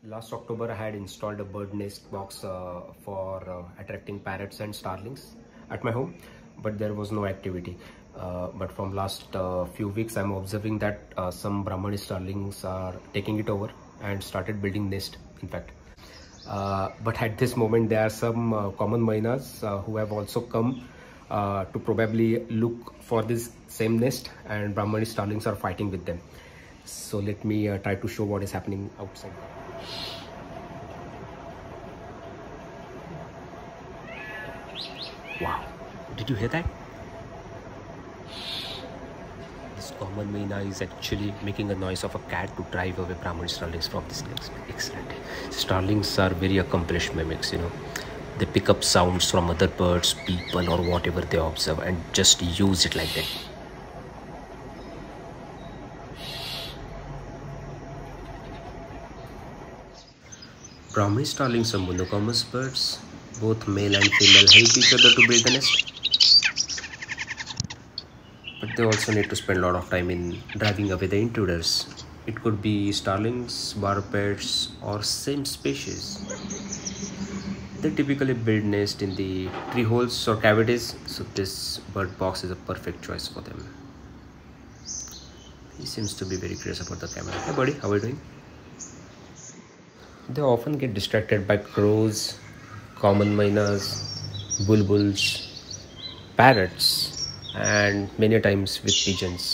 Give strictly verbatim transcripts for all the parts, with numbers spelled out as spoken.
Last October, I had installed a bird nest box uh, for uh, attracting parrots and starlings at my home, but there was no activity. Uh, but from last uh, few weeks, I'm observing that uh, some Brahmani starlings are taking it over and started building nest, in fact. Uh, but at this moment, there are some uh, common mynas uh, who have also come uh, to probably look for this same nest, and Brahmani starlings are fighting with them. So let me uh, try to show what is happening outside. Wow, did you hear that? This common myna is actually making a noise of a cat to drive away Brahmani starlings from this nest. Excellent. Starlings are very accomplished mimics, you know. They pick up sounds from other birds, people, or whatever they observe and just use it like that. Brahmani starlings are monogamous birds. Both male and female help each other to build the nest. But they also need to spend a lot of time in driving away the intruders. It could be starlings, barbets, or same species. They typically build nest in the tree holes or cavities, so this bird box is a perfect choice for them. He seems to be very curious about the camera. Hey buddy, how are you doing? They often get distracted by crows, common mynas, bulbuls, parrots, and many times with pigeons.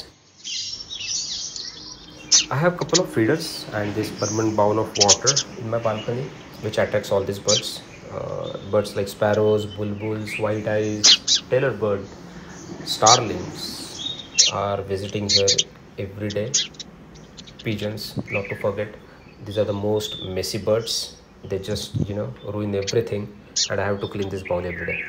I have a couple of feeders and this permanent bowl of water in my balcony, which attracts all these birds. Uh, birds like sparrows, bulbuls, white eyes, tailor bird, starlings are visiting here every day. Pigeons, not to forget. These are the most messy birds. They just, you know, ruin everything, and I have to clean this bowl every day.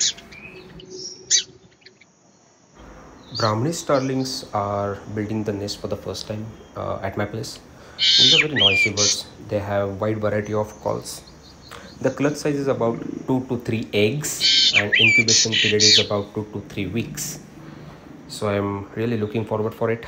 Brahmani starlings are building the nest for the first time uh, at my place. These are very noisy birds. They have wide variety of calls. The clutch size is about two to three eggs, and incubation period is about two to three weeks. So I'm really looking forward for it.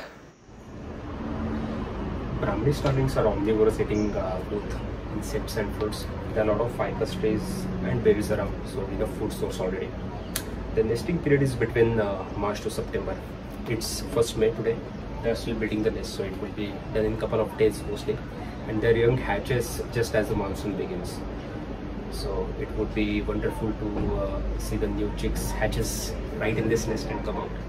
Brahmani starlings are omnivorous, eating uh, both insects and fruits. There are a lot of ficus trees and berries around, so enough food source already. The nesting period is between uh, March to September. It's first May today. They are still building the nest, so it will be done in a couple of days mostly. And their young hatches just as the monsoon begins. So it would be wonderful to uh, see the new chicks hatches right in this nest and come out.